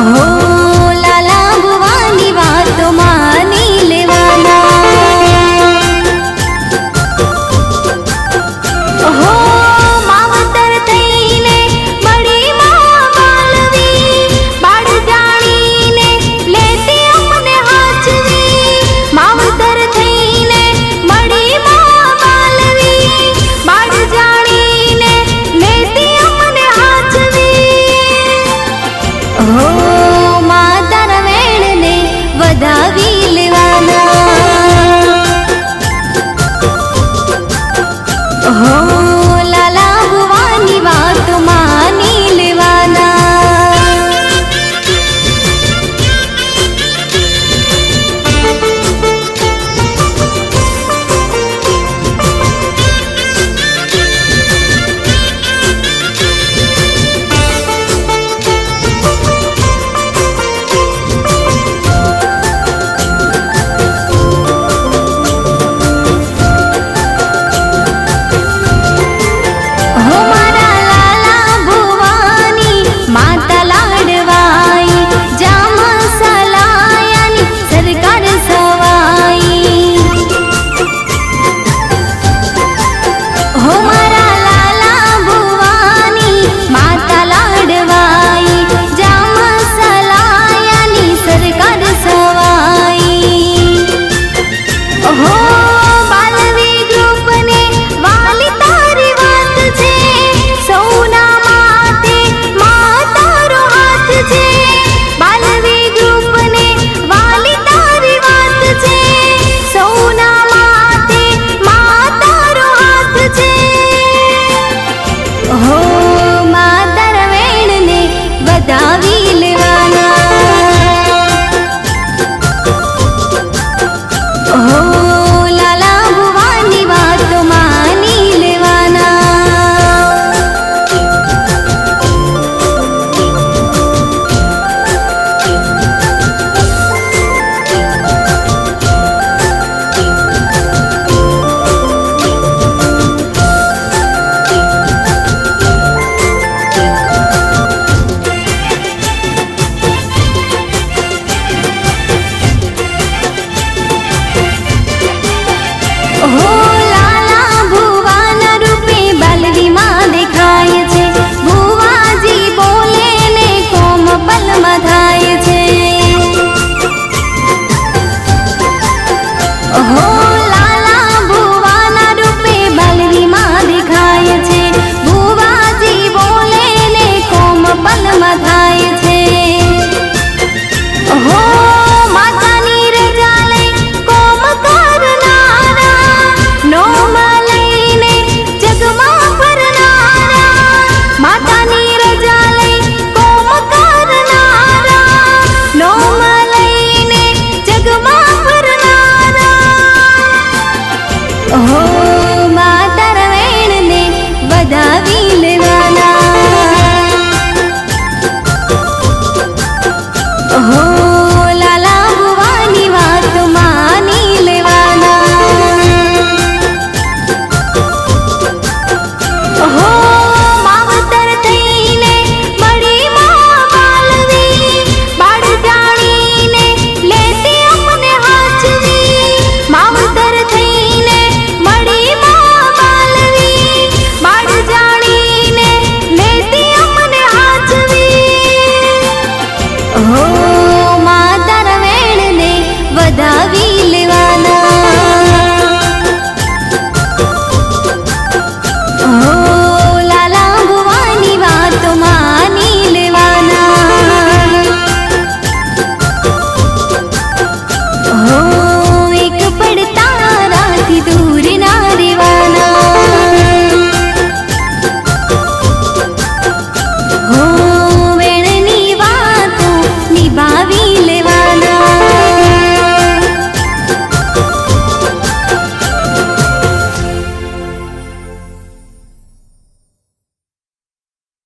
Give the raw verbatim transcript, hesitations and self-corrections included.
हो लाला भुवानी वातो मानी लेवाना। हो मावतर थईने बड़ी मां बालवी, बाळ जाणीने लेती अमने हाचवी। मावतर थईने बड़ी मां बालवी, बाळ जाणीने लेती अमने हाचवी। हो माता रवेण ने वधावी लेवाना। हो लाला भुवानी वातो मानी लेवाना। हो मारा लाला भुवानी माता लाडवाई, जाम सलायानी सरकार सवाई। हो मारा लाला भुवानी माता लाडवाई, जाम सलायानी सरकार सवाई। हो बालवी ग्रुप ने वाली तारी वात छे, सौना माते मातारो हाथ छे। बालवी ग्रुप ने वाली तारी वात छे, सौना माते मातारो हाथ छे। हो माता रवेण ने वधावी लेवाना। हो लाला भुवानी वातो मानी लेवाना। हो लाला भुवाना रूपे बालवी मां देखाय छे, भुवाजी बोले ने कोम पलमा थाय छे। हो लाला भुवाना रूपे बालवी मां देखाय छे, भुवाजी बोले ने कोम पलमा थाय छे। हो मातानी रजा लई कोम करनारा, नोम लईने जगमा फरनारा। मातानी रजा लई कोम करनारा, नोम लईने जगमा फरनारा। हो माता रवेण ने वधावी लेवाना। हो